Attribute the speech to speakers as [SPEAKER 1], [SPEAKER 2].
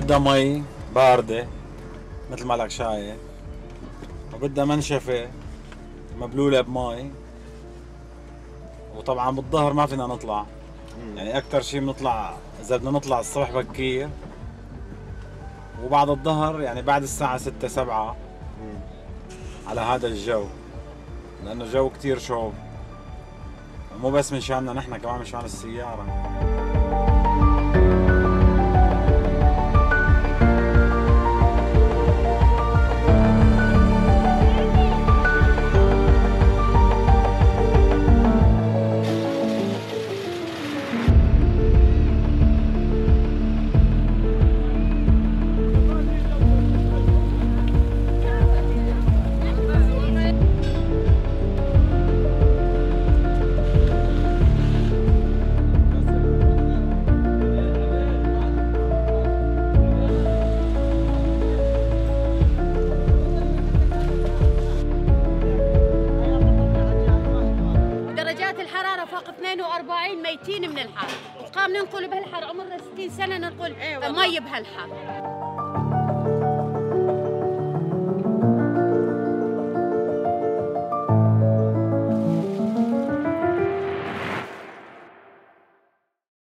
[SPEAKER 1] بدها مي باردة مثل ما لك شايف، وبدها منشفة مبلولة بمي. وطبعا بالظهر ما فينا نطلع، يعني أكثر شيء بنطلع إذا بدنا نطلع الصبح بكير، وبعد الظهر يعني بعد الساعة 6 7 على هذا الجو، لأنه جو كتير شوب، مو بس من شاننا نحن، كمان من شان السيارة.
[SPEAKER 2] فوق 42 ميتين من الحر، وقام ننقل بهالحر، عمرنا 60 سنة ننقل مي بهالحر.